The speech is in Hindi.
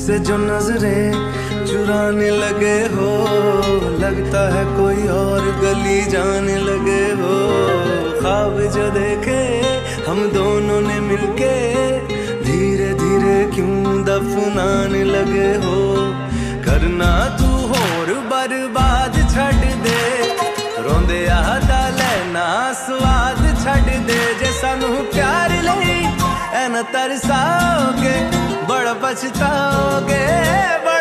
मुझसे जो नजरें चुराने लगे हो, लगता है कोई और गली जाने लगे हो। ख्वाब जो देखे हम दोनों ने मिलके, धीरे धीरे क्यों दफनाने लगे हो। करना तू होर बर्बाद छड़ दे, रोंदे आदा लेना स्वाद छड़ दे। जे सानू प्यार लई ऐन तरसाओगे, बड़ा पछताओगे।